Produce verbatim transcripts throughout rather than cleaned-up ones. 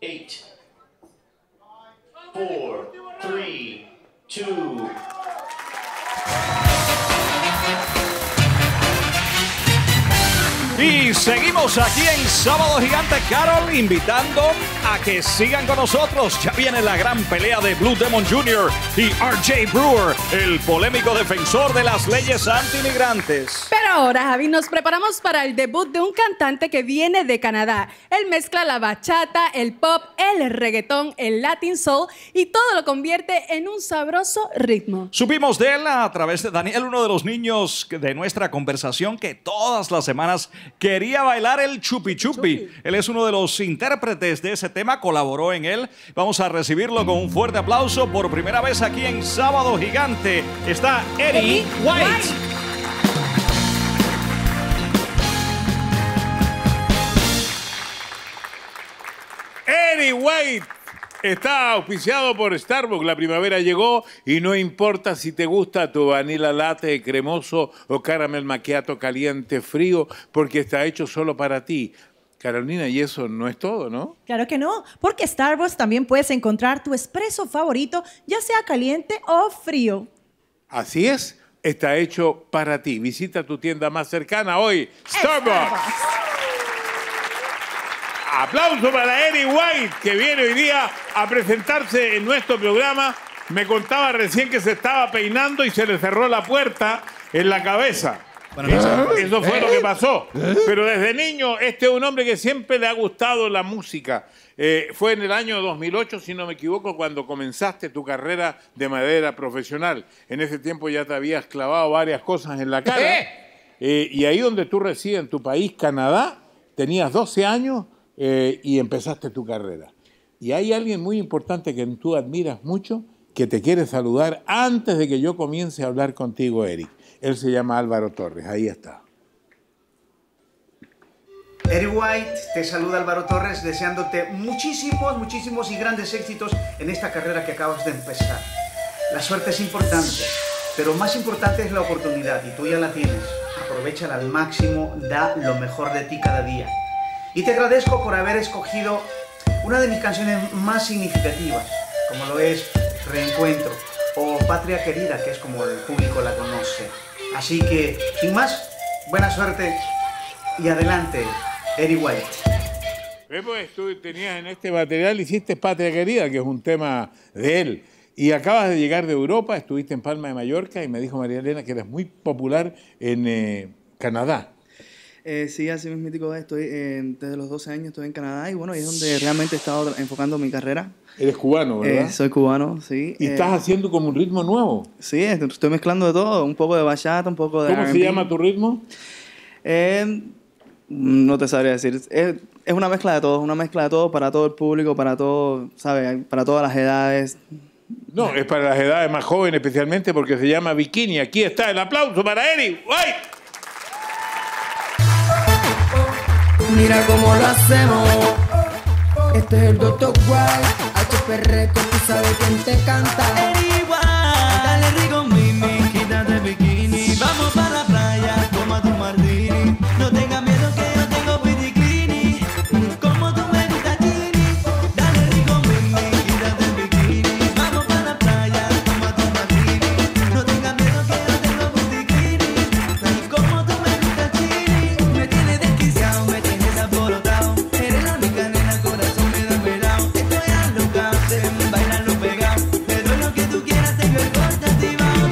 eight, four, three, two. Y seguimos aquí en Sábado Gigante, Carol, invitando a que sigan con nosotros. Ya viene la gran pelea de Blue Demon junior y R J Brewer, el polémico defensor de las leyes anti-inmigrantes. Pero ahora, Javi, nos preparamos para el debut de un cantante que viene de Canadá. Él mezcla la bachata, el pop, el reggaetón, el latin soul y todo lo convierte en un sabroso ritmo. Supimos de él a través de Daniel, uno de los niños de nuestra conversación que todas las semanas quería bailar el chupi chupi. Él es uno de los intérpretes de ese tema, colaboró en él. Vamos a recibirlo con un fuerte aplauso. Por primera vez aquí en Sábado Gigante está Eddie, Eddie White. White. Eddie White está auspiciado por Starbucks. La primavera llegó y no importa si te gusta tu vanilla latte cremoso o caramel macchiato caliente frío, porque está hecho solo para ti. Carolina, y eso no es todo, ¿no? Claro que no, porque Starbucks también puedes encontrar tu espresso favorito, ya sea caliente o frío. Así es, está hecho para ti. Visita tu tienda más cercana hoy, Starbucks. Starbucks. Aplauso para Eddie White, que viene hoy día a presentarse en nuestro programa. Me contaba recién que se estaba peinando y se le cerró la puerta en la cabeza. Bueno, eso, eso fue lo que pasó. Pero desde niño, este es un hombre que siempre le ha gustado la música. Eh, fue en el año dos mil ocho, si no me equivoco, cuando comenzaste tu carrera de manera profesional. En ese tiempo ya te habías clavado varias cosas en la cara. Eh, y ahí donde tú resides, en tu país, Canadá, tenías doce años eh, y empezaste tu carrera. Y hay alguien muy importante que tú admiras mucho que te quiere saludar antes de que yo comience a hablar contigo, Eric. Él se llama Álvaro Torres, ahí está. Eddie White, te saluda Álvaro Torres, deseándote muchísimos, muchísimos y grandes éxitos en esta carrera que acabas de empezar. La suerte es importante, pero más importante es la oportunidad, y tú ya la tienes. Aprovéchala al máximo, da lo mejor de ti cada día. Y te agradezco por haber escogido una de mis canciones más significativas, como lo es Reencuentro, o Patria Querida, que es como el público la conoce. Así que, sin más, buena suerte y adelante, Eddie White. Pues tú tenías en este material, hiciste Patria Querida, que es un tema de él. Y acabas de llegar de Europa, estuviste en Palma de Mallorca y me dijo María Elena que eres muy popular en eh, Canadá. Eh, sí, así mismo estoy eh, desde los doce años estoy en Canadá y bueno, ahí es donde realmente he estado enfocando mi carrera. Eres cubano, ¿verdad? Eh, soy cubano, sí. ¿Y eh, estás haciendo como un ritmo nuevo? Sí, estoy mezclando de todo, un poco de bachata, un poco de ¿Cómo R and B. se llama tu ritmo? Eh, no te sabría decir. Es, es una mezcla de todo, una mezcla de todo para todo el público, para todo, ¿sabes? Para todas las edades. No, es para las edades más jóvenes especialmente porque se llama Bikini. Aquí está el aplauso para Eric White. Mira cómo lo hacemos. Este es el doctor White. H P Records, tú sabes quién te canta. Eddie White, dale rico mimi, quítate el bikini. Vamos para la playa, toma tu martini. No tengas miedo que yo tengo piticlini. Como tú me gusta, chini. Dale rico mimi, quítate el bikini. Vamos para la playa, toma tu martini. No tengas miedo que yo tengo piticlini. Como tú me gusta, chini. Me tienes desquiciado, me tienes alborotado. Eres la única nena, corazón me da pelado. Estoy alocado, bailalo pegado. Pero lo que tú quieras tengo el corte activado.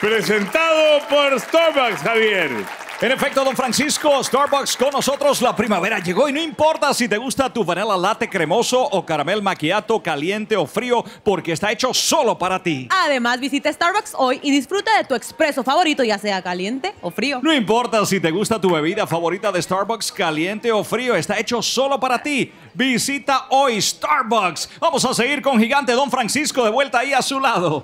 presentado por Starbucks, Javier. En efecto, don Francisco, Starbucks con nosotros. La primavera llegó y no importa si te gusta tu vanilla latte cremoso o caramel macchiato caliente o frío, porque está hecho solo para ti. Además, visita Starbucks hoy y disfruta de tu expreso favorito, ya sea caliente o frío. No importa si te gusta tu bebida favorita de Starbucks, caliente o frío, está hecho solo para ti. Visita hoy Starbucks. Vamos a seguir con Gigante Don Francisco de vuelta ahí a su lado.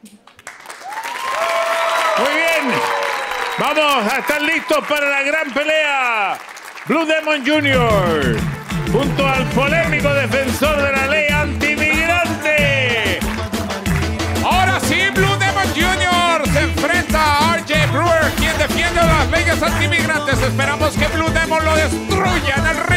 Muy bien. Vamos a estar listos para la gran pelea. Blue Demon junior junto al polémico defensor de la ley antimigrante. Ahora sí, Blue Demon junior se enfrenta a R J Brewer, quien defiende las leyes antimigrantes. Esperamos que Blue Demon lo destruya en el ring.